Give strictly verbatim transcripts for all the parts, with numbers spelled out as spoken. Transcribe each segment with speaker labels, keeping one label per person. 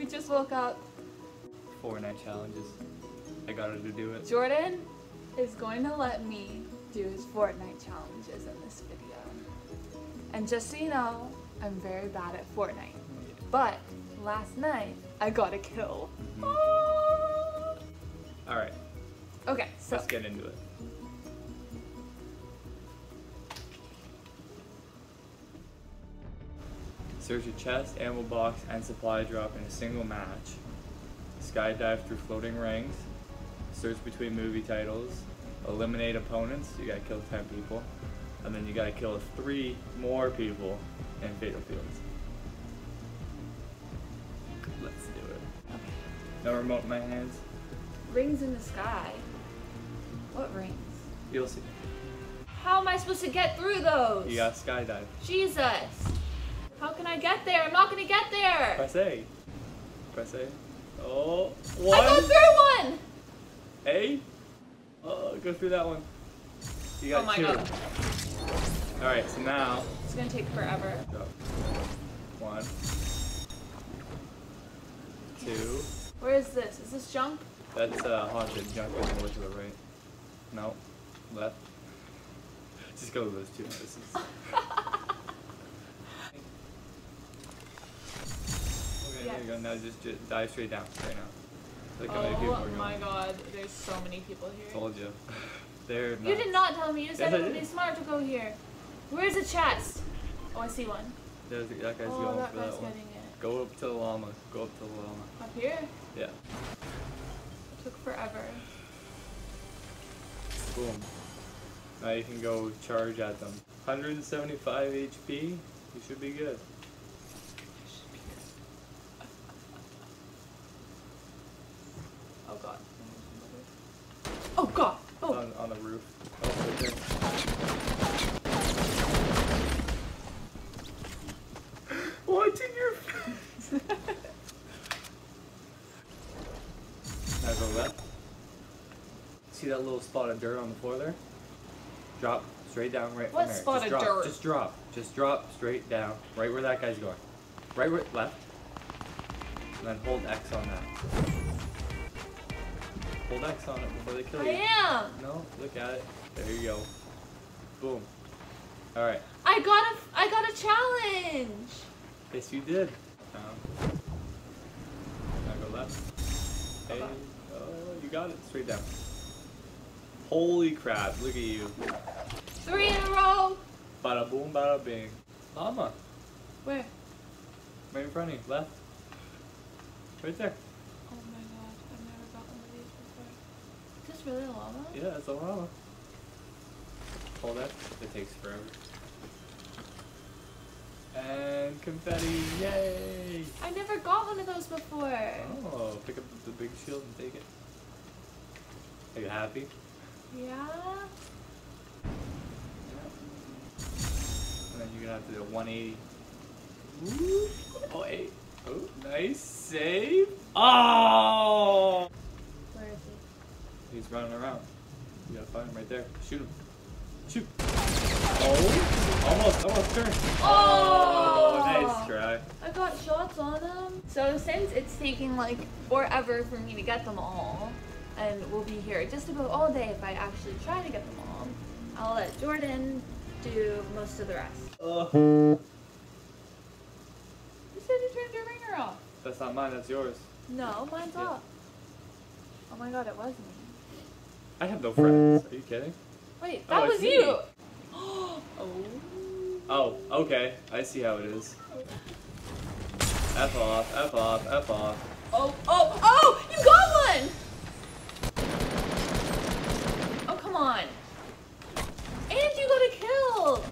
Speaker 1: just woke up.
Speaker 2: Fortnite challenges. I got her to do it.
Speaker 1: Jordan is going to let me do his Fortnite challenges in this video. And just so you know, I'm very bad at Fortnite. But last night, I got a kill.
Speaker 2: Mm-hmm.
Speaker 1: Oh.
Speaker 2: Alright,
Speaker 1: Okay, so.
Speaker 2: let's get into it. Search a chest, ammo box, and supply drop in a single match. Skydive through floating rings. Search between movie titles. Eliminate opponents. You gotta kill ten people. And then you gotta kill three more people in Fatal Fields. Let's do it.
Speaker 1: Okay.
Speaker 2: No remote in my hands.
Speaker 1: Rings in the sky. What rings?
Speaker 2: You'll see.
Speaker 1: How am I supposed to get through those?
Speaker 2: You gotta skydive.
Speaker 1: Jesus. How can I get there? I'm not gonna get there.
Speaker 2: Press A. Press A. Oh, one.
Speaker 1: I go through one.
Speaker 2: A. Oh, go through that one. You got
Speaker 1: Oh my
Speaker 2: two.
Speaker 1: god.
Speaker 2: Alright, so now.
Speaker 1: It's gonna take forever.
Speaker 2: Go. One. Two.
Speaker 1: Where is this? Is this junk?
Speaker 2: That's uh, haunted junk in the to the right. No. Left. Just go to those two houses. Okay, there you go. Now just, just dive straight down. Right now. Look how many people are
Speaker 1: Oh
Speaker 2: going.
Speaker 1: my god, there's so many people here.
Speaker 2: Told you. They're
Speaker 1: You did not tell me. You said
Speaker 2: Yes,
Speaker 1: it
Speaker 2: I
Speaker 1: would be
Speaker 2: did.
Speaker 1: smart to go here. Where's the chest? Oh, I see one.
Speaker 2: There's, that guy's
Speaker 1: Oh,
Speaker 2: going
Speaker 1: that
Speaker 2: for
Speaker 1: guy's
Speaker 2: that one.
Speaker 1: getting it.
Speaker 2: Go up to the llama. Go up to the llama.
Speaker 1: Up here?
Speaker 2: Yeah.
Speaker 1: It took forever.
Speaker 2: Boom. Now you can go charge at them. one hundred seventy-five H P. You should be good.
Speaker 1: Oh god. Oh god. Oh.
Speaker 2: On, on the roof. Oh, right there. What's in your face? Now go left. See that little spot of dirt on the floor there? Drop straight down right
Speaker 1: What
Speaker 2: from there.
Speaker 1: spot
Speaker 2: just
Speaker 1: of
Speaker 2: drop,
Speaker 1: dirt?
Speaker 2: Just drop. Just drop straight down. Right where that guy's going. Right where left. And then hold X on that. Hold X on it before they kill
Speaker 1: I
Speaker 2: you.
Speaker 1: am.
Speaker 2: No, look at it. There you go. Boom. Alright.
Speaker 1: I got a. I got a challenge.
Speaker 2: Yes, you did. Um, now go left. Hey. Oh, you got it. Straight down. Holy crap. Look at you.
Speaker 1: Three in a row.
Speaker 2: Bada boom, bada bing. Llama.
Speaker 1: Where?
Speaker 2: Right in front of you. Left. Right there.
Speaker 1: Oh my god, I've never got one of these before. Is this really a llama?
Speaker 2: Yeah, it's a llama. Hold that. It takes forever. And confetti. Yay!
Speaker 1: I never got one of those before.
Speaker 2: Oh, pick up the big shield and take it. Are you happy?
Speaker 1: Yeah?
Speaker 2: And then you're gonna have to do a one eighty. Ooh. Oh, eight. Oh, nice save. Oh!
Speaker 1: Where is he?
Speaker 2: He's running around. You gotta find him right there. Shoot him. Shoot. Oh! Almost, almost turned.
Speaker 1: Oh!
Speaker 2: Nice try.
Speaker 1: I got shots on him. So since it's taking like forever for me to get them all, and we'll be here just about all day if I actually try to get them all, I'll let Jordan do most of the rest.
Speaker 2: Uh,
Speaker 1: You said you turned your ringer off.
Speaker 2: that's not mine, that's yours.
Speaker 1: No, mine's
Speaker 2: Yeah.
Speaker 1: off. Oh my god, it was me.
Speaker 2: I have no friends. Are you kidding?
Speaker 1: Wait,
Speaker 2: Oh,
Speaker 1: that
Speaker 2: it's
Speaker 1: was
Speaker 2: me.
Speaker 1: you! Oh.
Speaker 2: Oh, okay. I see how it is. F off, F off, F off.
Speaker 1: Oh, oh, oh! You got one! Oh, come on. And you got a kill!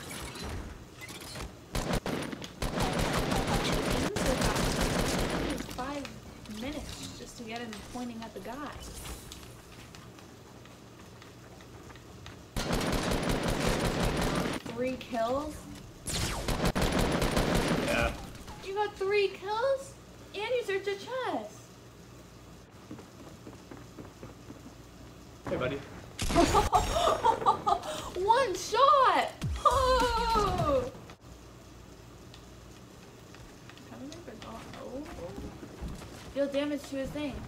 Speaker 1: Five minutes just to get him pointing at the guy. Three kills?
Speaker 2: Yeah.
Speaker 1: You got three kills? And you searched a chest.
Speaker 2: Hey, buddy.
Speaker 1: One shot! Oh! Haven't I forgotten? Oh. Deal damage to his thing.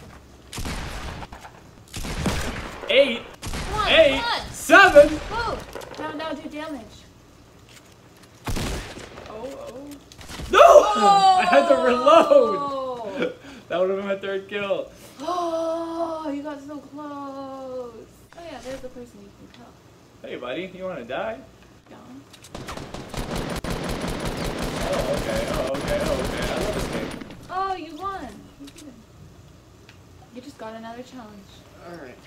Speaker 2: Eight.
Speaker 1: Come on,
Speaker 2: Eight.
Speaker 1: come on.
Speaker 2: Seven.
Speaker 1: Whoa! Now, now do damage. Oh, oh.
Speaker 2: No! I had to reload.
Speaker 1: Oh!
Speaker 2: That would have been my third kill.
Speaker 1: Oh, you got so close. Oh yeah, there's the person you can tell.
Speaker 2: Hey, buddy, you want to die?
Speaker 1: Yeah.
Speaker 2: Oh, okay. Oh, okay. Oh, okay. I love this game.
Speaker 1: Oh, you won. You did. You just got another challenge.
Speaker 2: All right.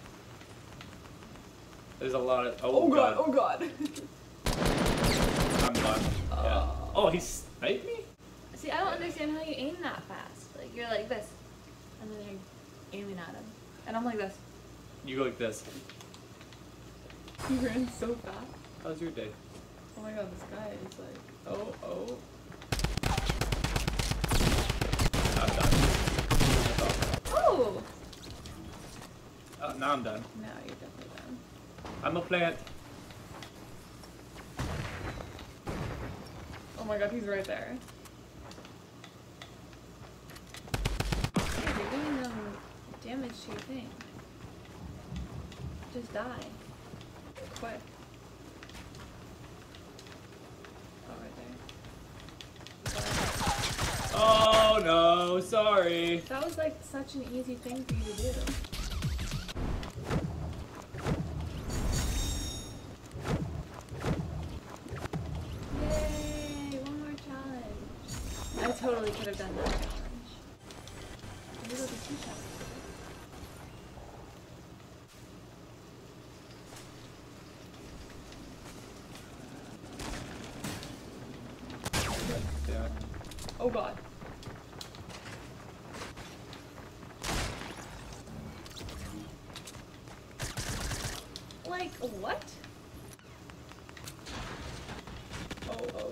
Speaker 2: There's a lot of. Oh,
Speaker 1: Oh god,
Speaker 2: god.
Speaker 1: oh god.
Speaker 2: I'm done. Yeah. Oh, he sniped me?
Speaker 1: See, I don't understand how you aim that fast. Like, you're like this, and then you're aiming at him. And I'm like this.
Speaker 2: You go like this.
Speaker 1: You ran so fast.
Speaker 2: How's your day?
Speaker 1: Oh my god, this guy is like, oh, oh.
Speaker 2: I'm done. That's all.
Speaker 1: Oh!
Speaker 2: Uh, now I'm done.
Speaker 1: No, you're definitely done.
Speaker 2: I'm a plant.
Speaker 1: Oh my god, he's right there. Dude, you're doing um, damage to your thing. Just die. Quick. Oh, right there.
Speaker 2: Oh no, sorry.
Speaker 1: That was like such an easy thing for you to do. Yay! One more challenge. I totally could have done that challenge. Maybe there'll be two challenges.
Speaker 2: Yeah.
Speaker 1: Oh god. Like, what? Oh, oh, oh.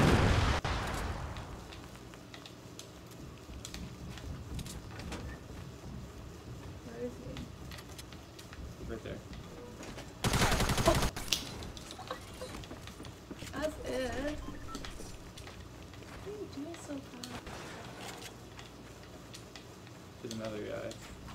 Speaker 1: Where is he?
Speaker 2: Right there.
Speaker 1: As if. What are you doing so fast?
Speaker 2: There's another guy.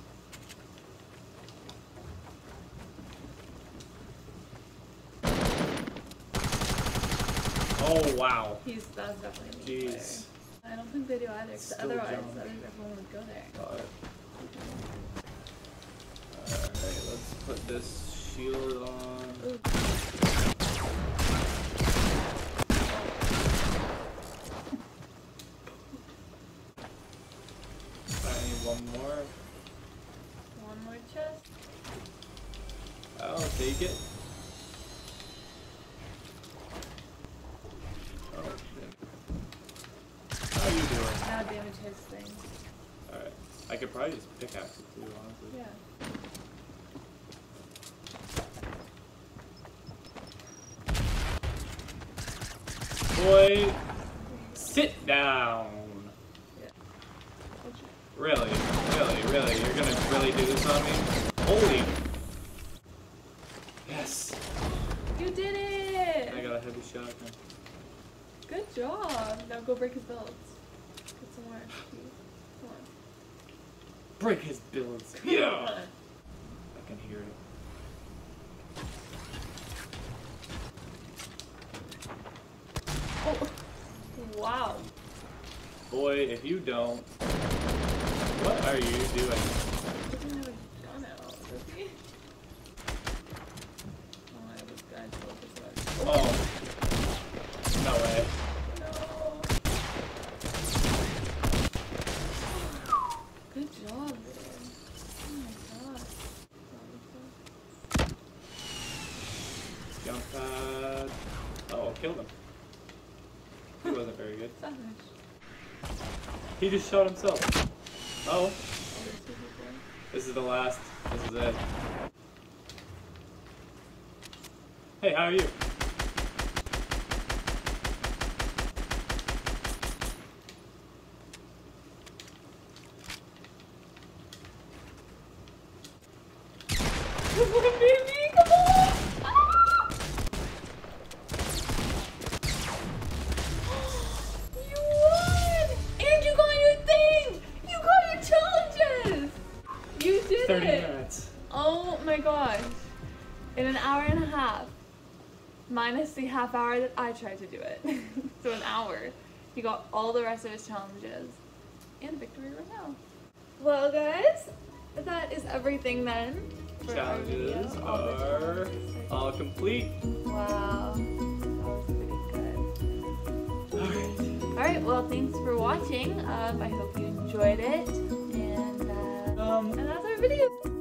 Speaker 2: Oh wow.
Speaker 1: He's, that's definitely me.
Speaker 2: Jeez.
Speaker 1: I don't think they do either, because
Speaker 2: Still
Speaker 1: otherwise
Speaker 2: don't.
Speaker 1: everyone would go there.
Speaker 2: Alright, let's put this shield on.
Speaker 1: Ooh.
Speaker 2: I need one more.
Speaker 1: One more chest.
Speaker 2: I'll take it. Oh, shit. How you doing?
Speaker 1: Now damage his thing.
Speaker 2: Alright. I could probably just pickaxe it too, honestly.
Speaker 1: Yeah.
Speaker 2: Boy, sit down.
Speaker 1: Yeah.
Speaker 2: Really? Really? Really? You're gonna really do this on me? Holy. Yes.
Speaker 1: You did it!
Speaker 2: I got a heavy shotgun.
Speaker 1: Good job. Now go break his builds. Get some more X P. Come on.
Speaker 2: Break his builds.
Speaker 1: Come
Speaker 2: Yeah.
Speaker 1: on.
Speaker 2: I can hear it.
Speaker 1: Oh. Wow.
Speaker 2: Boy, if you don't, what are you doing?
Speaker 1: He doesn't have a gun out, does he? Oh my god, this guy's focused on.
Speaker 2: Oh. No way.
Speaker 1: No. Good job, dude. Oh my god.
Speaker 2: Jump pad. Oh, killed him. He wasn't very good.
Speaker 1: Savage.
Speaker 2: He just shot himself. Oh.
Speaker 1: Oh, there's two people.
Speaker 2: This is the last. This is it. Hey, how are you?
Speaker 1: Baby, come on! Ah! You won! And you got your thing! You got in an hour and a half, minus the half hour that I tried to do it. So an hour. He got all the rest of his challenges and victory royale. Well guys, that is everything then. For
Speaker 2: Challenges
Speaker 1: our video.
Speaker 2: are all complete.
Speaker 1: Wow, that was pretty good.
Speaker 2: Alright.
Speaker 1: Alright, well thanks for watching. Um, I hope you enjoyed it. And, uh,
Speaker 2: Um,
Speaker 1: and that's our video.